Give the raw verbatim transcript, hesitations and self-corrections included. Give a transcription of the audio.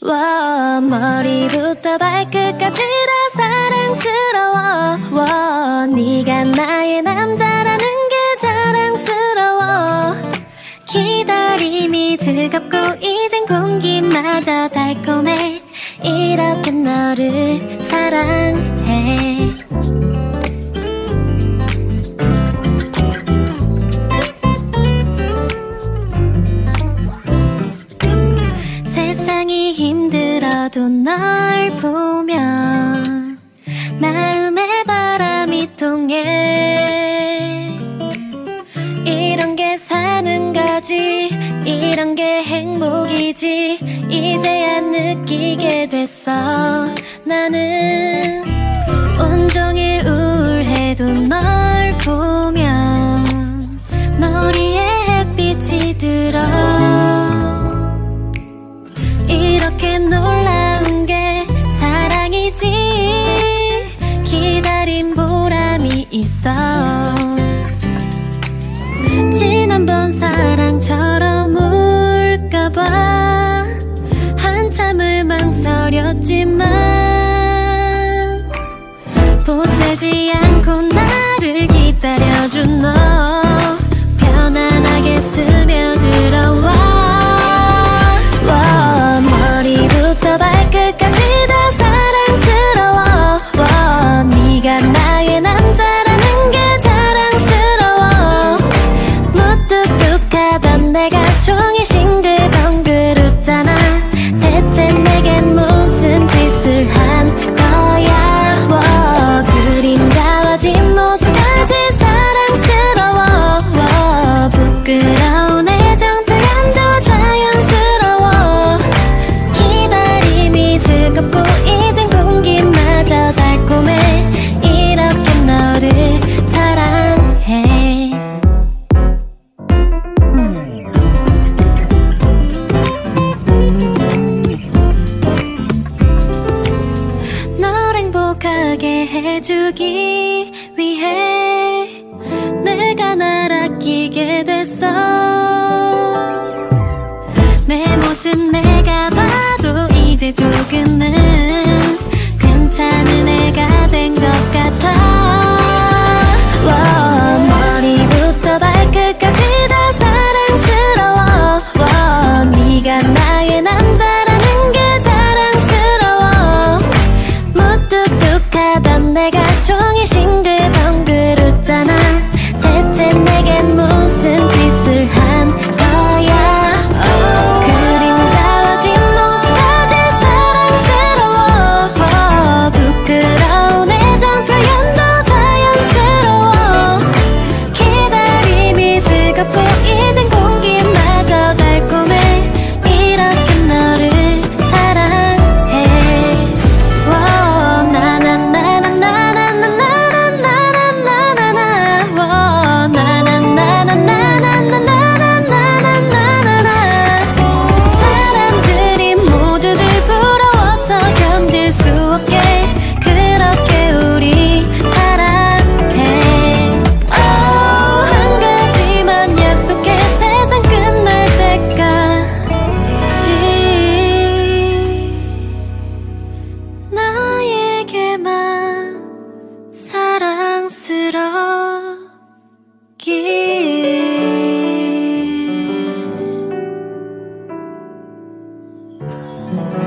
와, 머리부터 발끝까지 다 사랑스러워. 와, 네가 나의 남자라는 게 자랑스러워. 기다림이 즐겁고 이젠 공기마저 달콤해. 이렇게 너를 사랑해. 세상이 힘들어도 널 보면 마음에 바람이 통해. 이런 게 사는 거지, 이런 게 행복이지. 이제야 느끼게 됐어. 나는 온종일 우울해도 널 보면 머리에 햇빛이 들어. 이렇게 놀라운 게 사랑이지. 기다린 보람이 있어. 지난번 사랑처럼 울까봐 한참을 망설였지만 보채지 않고 나를 기다려준 너 편안하게 스며들어와. 와, 머리부터 발끝까지 다 사랑스러워. 와, 네가 나의 남자라는 게 자랑스러워. 무뚝뚝하던 내가 종일 싱글벙글 웃잖아. 대체 내겐 무슨 짓을 한 거야. 와, 그림자와 뒷모습까지 사랑스러워. 와, 부끄러운 애정 표현도 자연스러워. 기다림이 즐겁고 이젠 공기마저 달콤해. 이렇게 너를 사랑해. 널 행복하게 해주기 위해 내가 날 아끼게 됐어. 내 모습 내가 봐도 이제 조금은 괜찮은 애가 된 것 같아. 와, 머리부터 발끝까지 다 사랑스러워. 와, 네가 나의 남자라는 게 자랑스러워. 무뚝뚝하던 내가 종일 싱글벙글 웃잖아. 대체 내겐 무슨 짓을 한 거야. 그림자와 뒷모습까지 사랑스러워. 부끄러운 애정 표현도 자연스러워. 기다림이 즐겁고 이젠 공기마저 달콤해. 이렇게 너를 사랑해. 와, 나나나나나나나나나나나나나. 와, 나나나나나나나나나나나나나. 사람들이 모두들 부러워서 견딜 수 없게 그렇게 우리 사랑해. 오, 한 가지만 약속해. 세상 끝날 때까지 나에게만 사랑스럽길.